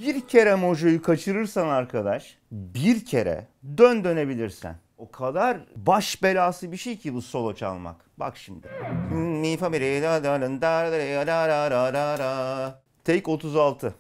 Bir kere mojoyu kaçırırsan arkadaş, bir kere dönebilirsen. O kadar baş belası bir şey ki bu solo çalmak. Bak şimdi. Take 36.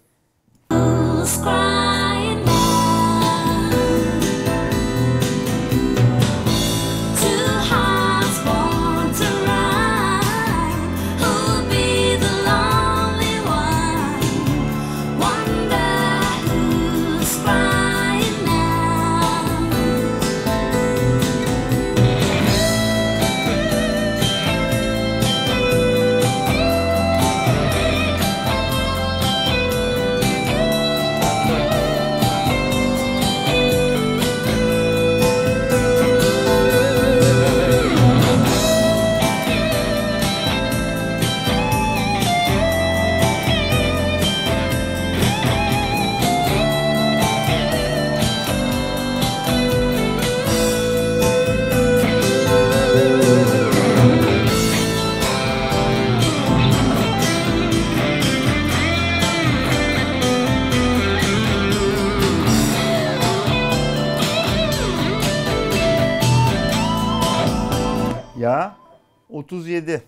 Ya 37.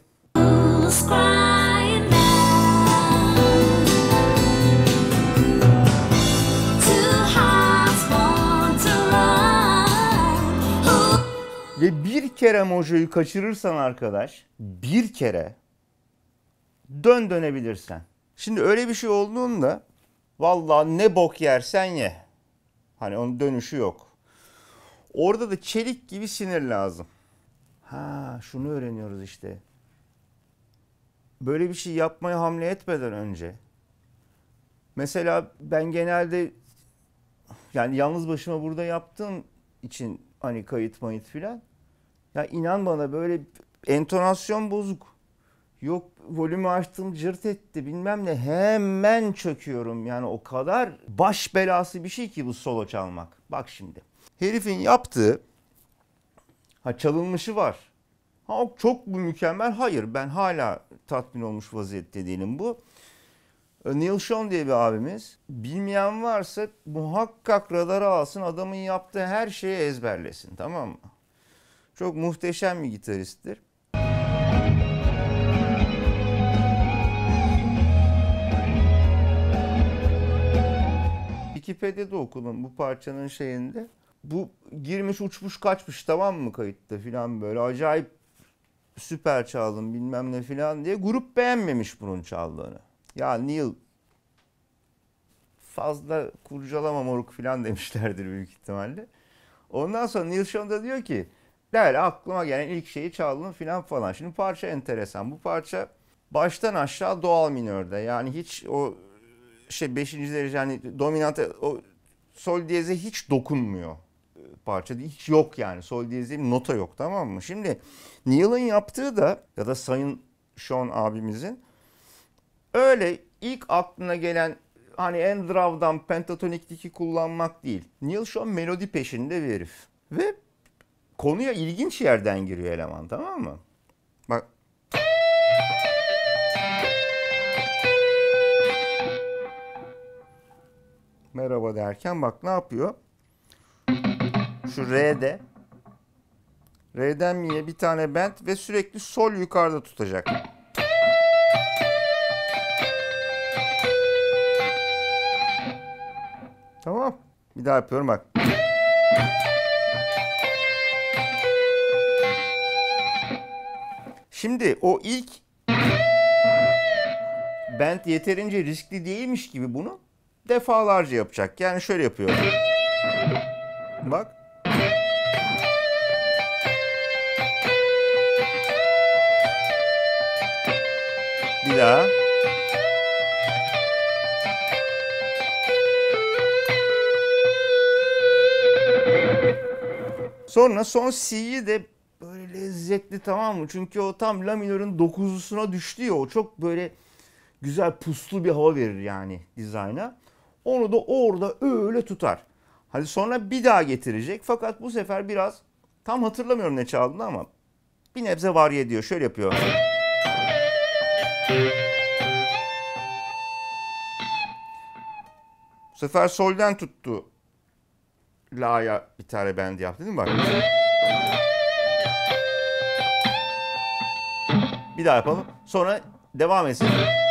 Ve bir kere mojoyu kaçırırsan arkadaş, bir kere dönebilirsen. Şimdi öyle bir şey olduğunda vallahi ne bok yersen ye. Hani onun dönüşü yok. Orada da çelik gibi sinir lazım. Ha, şunu öğreniyoruz işte. Böyle bir şey yapmaya hamle etmeden önce. Mesela ben genelde yani yalnız başıma burada yaptığım için hani kayıt mayıt filan. Ya inan bana böyle entonasyon bozuk. Yok volümü açtım cırt etti bilmem ne, hemen çöküyorum. Yani o kadar baş belası bir şey ki bu solo çalmak. Bak şimdi. Herifin yaptığı çalınmışı var. Ha, çok bu mükemmel. Hayır, ben hala tatmin olmuş vaziyette değilim bu. Neil Schon diye bir abimiz. Bilmeyen varsa muhakkak radara alsın, adamın yaptığı her şeyi ezberlesin, tamam mı? Çok muhteşem bir gitaristtir. Wikipedia'da okudum bu parçanın şeyinde. Bu girmiş uçmuş kaçmış, tamam mı, kayıtta filan, böyle acayip süper çaldım bilmem ne filan diye. Grup beğenmemiş bunun çaldığını. Ya Neil fazla kurcalama moruk filan demişlerdir büyük ihtimalle. Ondan sonra Neil Schon da diyor ki der aklıma gelen ilk şeyi çaldım filan falan. Şimdi parça enteresan. Bu parça baştan aşağı doğal minörde. Yani hiç o 5. derece hani dominant, o sol diyeze hiç dokunmuyor parça, hiç yok yani. Sol diyeze bir nota yok, tamam mı? Şimdi Neil'in yaptığı da ya da Sayın Schon abimizin öyle ilk aklına gelen hani Endrav'dan pentatonik diki kullanmak değil. Neil Schon melodi peşinde bir herif. Ve konuya ilginç yerden giriyor eleman, tamam mı? Bak. Merhaba derken bak ne yapıyor? Şu R'de. R'den mi'ye bir tane bend ve sürekli sol yukarıda tutacak. Tamam. Bir daha yapıyorum bak. Şimdi o ilk bend yeterince riskli değilmiş gibi bunu defalarca yapacak. Yani şöyle yapıyor. Bak. Bir daha. Sonra son C'yi de böyle lezzetli, tamam mı? Çünkü o tam la minörün 9'lusuna düştü ya, o çok böyle güzel puslu bir hava verir yani dizayna. Onu da orada öyle tutar. Hadi sonra bir daha getirecek fakat bu sefer biraz, tam hatırlamıyorum ne çaldığını ama bir nebze varye ediyor. Şöyle yapıyor. Bu sefer solden tuttu. La'ya bir tane bend yaptı değil mi bak? Bir daha yapalım. Sonra devam etsin.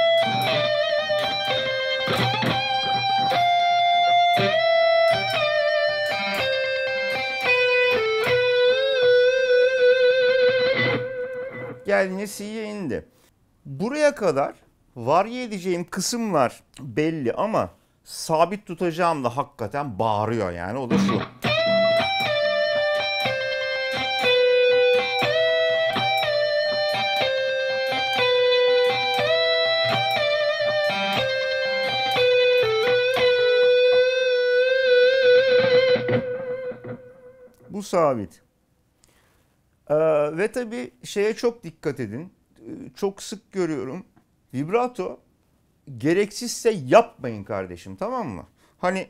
Geldiğinde C'ye indi. Buraya kadar varye edeceğim kısımlar belli ama sabit tutacağım da hakikaten bağırıyor yani. O da şu. Bu sabit. Ve tabii şeye çok dikkat edin. Çok sık görüyorum. Vibrato gereksizse yapmayın kardeşim, tamam mı? Hani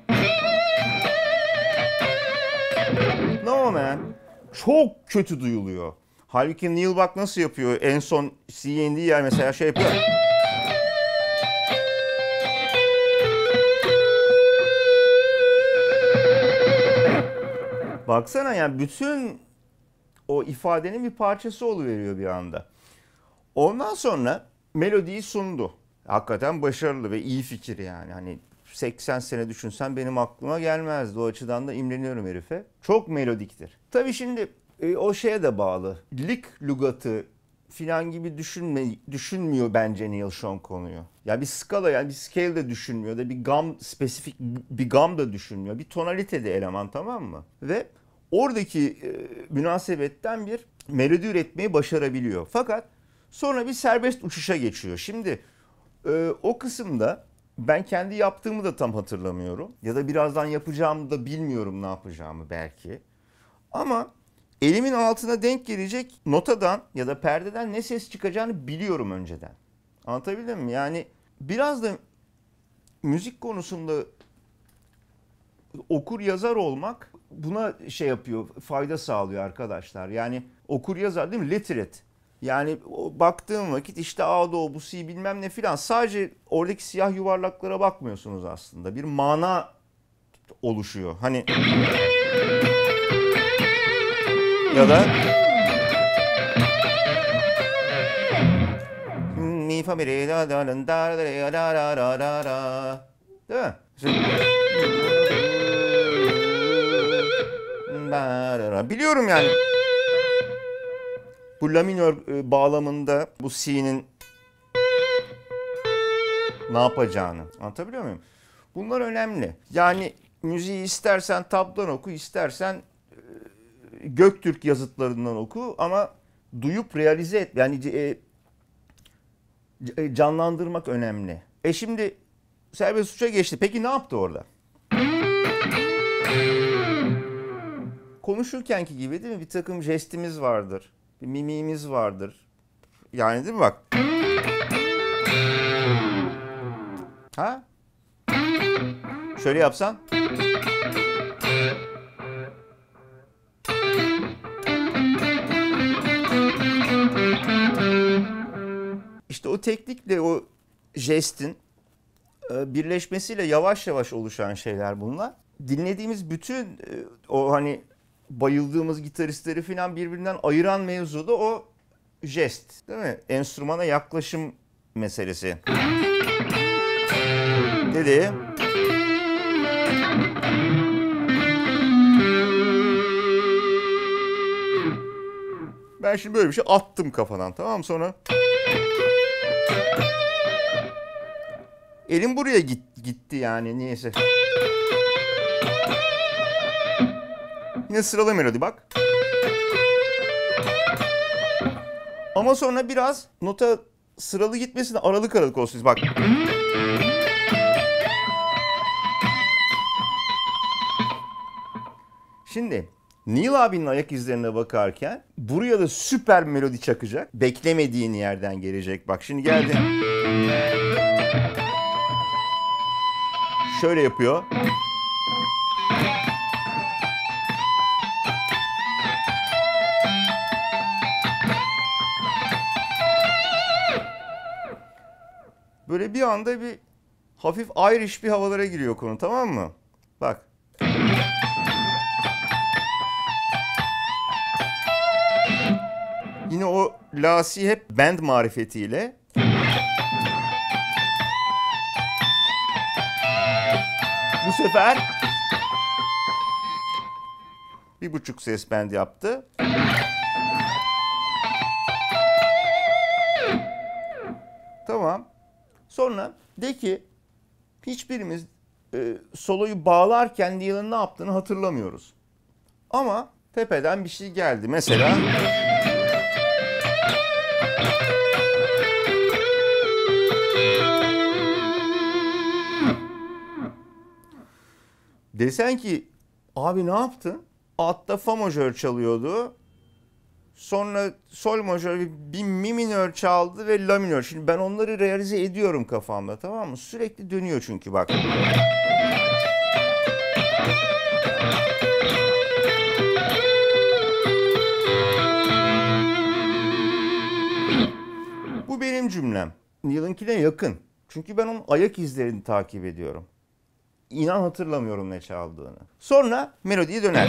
no man, çok kötü duyuluyor. Halbuki Neil bak nasıl yapıyor? En son C'ye indiği yer mesela şey yapıyor. Baksana yani bütün o ifadenin bir parçası oluveriyor bir anda. Ondan sonra melodiyi sundu. Hakikaten başarılı ve iyi fikir yani. Hani 80 sene düşünsen benim aklıma gelmezdi. O açıdan da imreniyorum herife. Çok melodiktir. Tabii şimdi o şeye de bağlı. Lik lügatı filan gibi düşünmüyor bence Neil Schon konuyu. Ya bir skala yani bir scale de düşünmüyor da bir gam spesifik bir gam da düşünmüyor. Bir tonalite de eleman, tamam mı? Ve oradaki münasebetten bir melodi üretmeyi başarabiliyor. Fakat sonra bir serbest uçuşa geçiyor. Şimdi o kısımda ben kendi yaptığımı da tam hatırlamıyorum. Ya da birazdan yapacağımı da bilmiyorum, ne yapacağımı belki. Ama elimin altına denk gelecek notadan ya da perdeden ne ses çıkacağını biliyorum önceden. Anlatabildim mi? Yani biraz da müzik konusunda okur yazar olmak buna şey yapıyor, fayda sağlıyor arkadaşlar. Yani okur yazar değil mi? Literate. Yani baktığım vakit işte A, Do, bu C bilmem ne filan, sadece oradaki siyah yuvarlaklara bakmıyorsunuz aslında. Bir mana oluşuyor. Hani ya da mi fa mi re da da da da da da da da, değil mi? Biliyorum yani. Bu la minör bağlamında bu C'nin ne yapacağını anlatabiliyor muyum? Bunlar önemli. Yani müziği istersen tabdan oku, istersen Göktürk yazıtlarından oku ama duyup realize et. Yani canlandırmak önemli. Şimdi serbest uçuşa geçti. Peki ne yaptı orada? Konuşurkenki gibi değil mi? Bir takım jestimiz vardır. Bir mimiğimiz vardır. Yani değil mi bak? Ha? Şöyle yapsan. İşte o teknikle o jestin birleşmesiyle yavaş yavaş oluşan şeyler bunlar. Dinlediğimiz bütün o hani bayıldığımız gitaristleri falan birbirinden ayıran mevzu da o jest, değil mi? Enstrümana yaklaşım meselesi. Dedi. Ben şimdi böyle bir şey attım kafadan, tamam mı? Sonra elim buraya gitti yani niyeyse. Yine sıralı melodi bak. Ama sonra biraz nota sıralı gitmesine aralık aralık olsun. Bak. Şimdi Neil abinin ayak izlerine bakarken buraya da süper melodi çakacak. Beklemediğin yerden gelecek. Bak şimdi geldi. Şöyle yapıyor. Böyle bir anda bir Hafif Irish bir havalara giriyor konu, tamam mı? Bak. Yine o la'si hep bend marifetiyle. Bu sefer 1,5 ses bend yaptı. Tamam. Sonra de ki hiçbirimiz soloyu bağlarken Neil'in ne yaptığını hatırlamıyoruz. Ama tepeden bir şey geldi. Mesela desen ki abi ne yaptın? Altta fa majör çalıyordu. Sonra sol majör, bir mi minör çaldı ve la minör. Şimdi ben onları realize ediyorum kafamda, tamam mı? Sürekli dönüyor çünkü bak. Bu benim cümlem. Neil'inkine yakın. Çünkü ben onun ayak izlerini takip ediyorum. İnan hatırlamıyorum ne çaldığını. Sonra melodiye döner.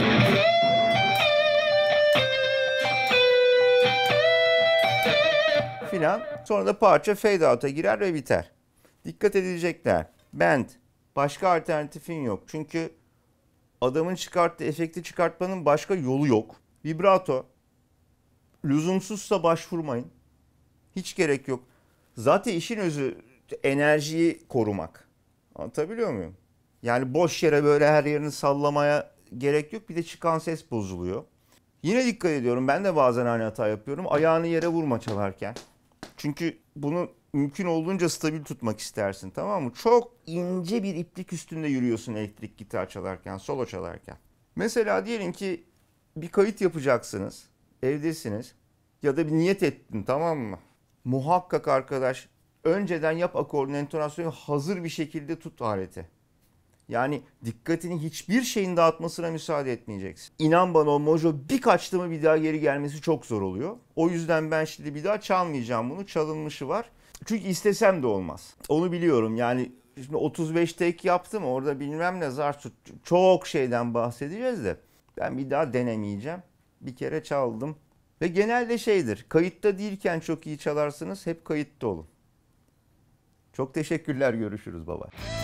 Filan. Sonra da parça fade out'a girer ve biter. Dikkat edilecekler. Bend. Başka alternatifin yok. Çünkü adamın çıkarttığı efekti çıkartmanın başka yolu yok. Vibrato. Lüzumsuzsa başvurmayın. Hiç gerek yok. Zaten işin özü enerjiyi korumak. Anlatabiliyor muyum? Yani boş yere böyle her yerini sallamaya gerek yok. Bir de çıkan ses bozuluyor. Yine dikkat ediyorum. Ben de bazen aynı hata yapıyorum. Ayağını yere vurma çalarken. Çünkü bunu mümkün olduğunca stabil tutmak istersin, tamam mı? Çok ince bir iplik üstünde yürüyorsun elektrik gitar çalarken, solo çalarken. Mesela diyelim ki bir kayıt yapacaksınız. Evdesiniz. Ya da bir niyet ettin, tamam mı? Muhakkak arkadaş önceden yap akordun entonasyonu hazır bir şekilde tut aleti. Yani dikkatini hiçbir şeyin dağıtmasına müsaade etmeyeceksin. İnan bana o mojo bir kaçtı mı bir daha geri gelmesi çok zor oluyor. O yüzden ben şimdi bir daha çalmayacağım bunu. Çalınmışı var. Çünkü istesem de olmaz. Onu biliyorum. Yani şimdi 35 take yaptım orada bilmem ne zar çok şeyden bahsedeceğiz de. Ben bir daha denemeyeceğim. Bir kere çaldım. Ve genelde şeydir. Kayıtta değilken çok iyi çalarsınız. Hep kayıtta olun. Çok teşekkürler. Görüşürüz baba.